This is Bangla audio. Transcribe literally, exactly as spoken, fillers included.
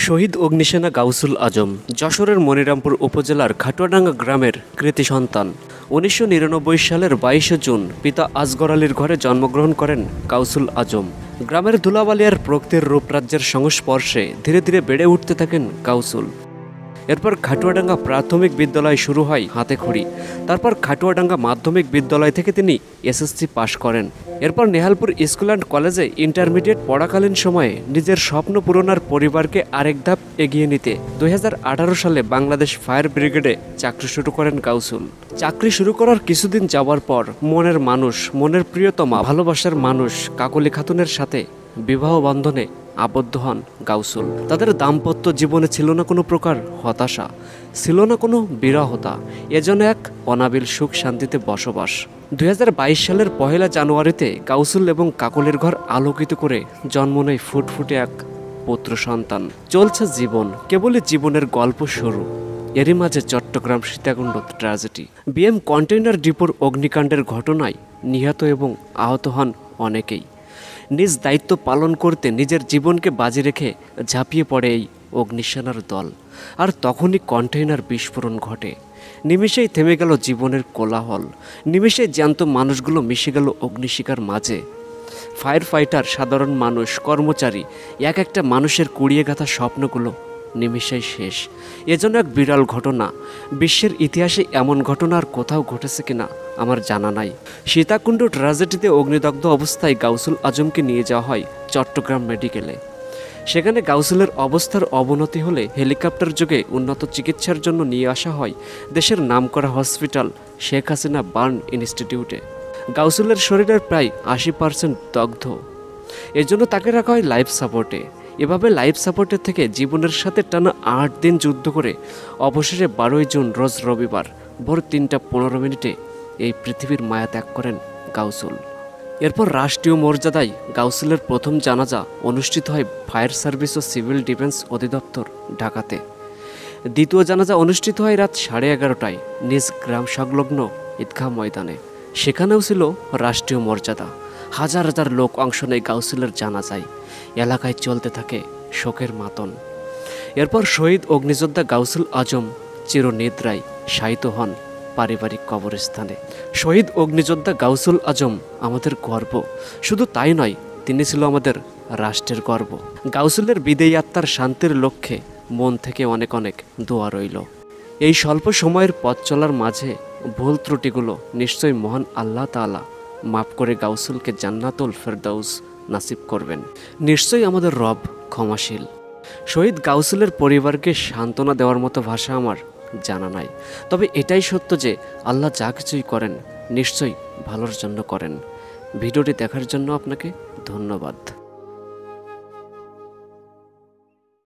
শহীদ অগ্নিসেনা গাউসুল আজম যশোরের মনিরামপুর উপজেলার খাটুয়াডাঙ্গা গ্রামের কৃতি সন্তান। উনিশশো নিরানব্বই সালের বাইশে জুন পিতা আসগর আলীর ঘরে জন্মগ্রহণ করেন গাউসুল আজম। গ্রামের ধুলাবালিয়ার প্রকৃতির রূপরাজ্যের সংস্পর্শে ধীরে ধীরে বেড়ে উঠতে থাকেন গাউসুল। এরপর খাটুয়াডাঙ্গা প্রাথমিক বিদ্যালয় শুরু হয় হাতেখড়ি। তারপর খাটুয়াডাঙ্গা মাধ্যমিক বিদ্যালয় থেকে তিনি এসএসসি পাশ করেন। এরপর নেহালপুর স্কুল অ্যান্ড কলেজে ইন্টারমিডিয়েট পড়াকালীন সময়ে নিজের স্বপ্ন পূরণার পরিবারকে আরেক ধাপ এগিয়ে নিতে দুই হাজার আঠারো সালে বাংলাদেশ ফায়ার ব্রিগেডে চাকরি শুরু করেন গাউসুল। চাকরি শুরু করার কিছুদিন যাওয়ার পর মনের মানুষ, মনের প্রিয়তমা, ভালোবাসার মানুষ কাকলি খাতুনের সাথে বিবাহ বন্ধনে আবদ্ধ হন গাউসুল। তাদের দাম্পত্য জীবনে ছিল না কোনো প্রকার হতাশা, ছিল না কোনো বিরহতা, এজন্য এক অনাবিল সুখ শান্তিতে বসবাস। দুই হাজার বাইশ সালের পহেলা জানুয়ারিতে গাউসুল এবং কাকলির ঘর আলোকিত করে জন্ম নেয় ফুটফুটে এক পুত্র সন্তান। চলছে জীবন, কেবলই জীবনের গল্প শুরু। এরই মাঝে Chattogram Sitakunda tragedy. BM container ডিপোর অগ্নিকাণ্ডের ঘটনায় নিহত এবং আহত হন অনেকেই। নিজ দায়িত্ব পালন করতে নিজের জীবনকে বাজি রেখে ঝাঁপিয়ে পড়ে এই অগ্নিসেনার দল। আর তখনই কন্টেইনার বিস্ফোরণ ঘটে। নিমেষেই থেমে গেল জীবনের কোলাহল, নিমেষেই জ্যান্ত মানুষগুলো মিশে গেল অগ্নিশিখার মাঝে। ফায়ার ফাইটার, সাধারণ মানুষ, কর্মচারী, এক একটা মানুষের কুড়িয়ে গাঁথা স্বপ্নগুলো নিমেষেই শেষ। এজন্য এক বিরল ঘটনা। বিশ্বের ইতিহাসে এমন ঘটনা আর কোথাও ঘটেছে কিনা আমার জানা নাই। সীতাকুণ্ড ট্র্যাজেডিতে অগ্নিদগ্ধ অবস্থায় গাউসুল আজমকে নিয়ে যাওয়া হয় চট্টগ্রাম মেডিকেলে। সেখানে গাউসুলের অবস্থার অবনতি হলে হেলিকপ্টার যোগে উন্নত চিকিৎসার জন্য নিয়ে আসা হয় দেশের নামকরা হসপিটাল শেখ হাসিনা বার্ন ইনস্টিটিউটে। গাউসুলের শরীরের প্রায় আশি পার্সেন্ট দগ্ধ, এজন্য তাকে রাখা হয় লাইফ সাপোর্টে। এভাবে লাইফ সাপোর্টের থেকে জীবনের সাথে টানা আট দিন যুদ্ধ করে অবশেষে বারোই জুন রোজ রবিবার ভোর তিনটা পনেরো মিনিটে এই পৃথিবীর মায়া ত্যাগ করেন গাউসুল। এরপর রাষ্ট্রীয় মর্যাদায় গাউসুলের প্রথম জানাজা অনুষ্ঠিত হয় ফায়ার সার্ভিস ও সিভিল ডিফেন্স অধিদপ্তর ঢাকাতে। দ্বিতীয় জানাজা অনুষ্ঠিত হয় রাত সাড়ে এগারোটায় নিজ গ্রাম সংলগ্ন ঈদগাহ ময়দানে। সেখানেও ছিল রাষ্ট্রীয় মর্যাদা। হাজার হাজার লোক অংশ নেয় গাউসুলের জানাজায়। এলাকায় চলতে থাকে শোকের মাতন। এরপর শহীদ অগ্নিযোদ্ধা গাউসুল আজম চিরনিদ্রায় শায়িত হন পারিবারিক কবরস্থানে। শহীদ অগ্নিযোদ্ধা গাউসুল আজম আমাদের গর্ব। শুধু তাই নয়, তিনি ছিল আমাদের রাষ্ট্রের গর্ব। গাউসুলের বিদেয়ী আত্মার শান্তির লক্ষ্যে মন থেকে অনেক অনেক দোয়া রইল। এই স্বল্প সময়ের পথ চলার মাঝে ভুল ত্রুটিগুলো নিশ্চয়ই মহান আল্লাহ তাআলা মাফ করে গাউসুলকে জান্নাতুল ফেরদাউস নাসিব করবেন। নিশ্চয়ই আমাদের রব ক্ষমাশীল। শহীদ গাউসুলের পরিবারকে সান্ত্বনা দেওয়ার মতো ভাষা আমার জানা নাই। তবে এটাই সত্য যে আল্লাহ যা কিছুই করেন নিশ্চয়ই ভালোর জন্য করেন। ভিডিওটি দেখার জন্য আপনাকে ধন্যবাদ।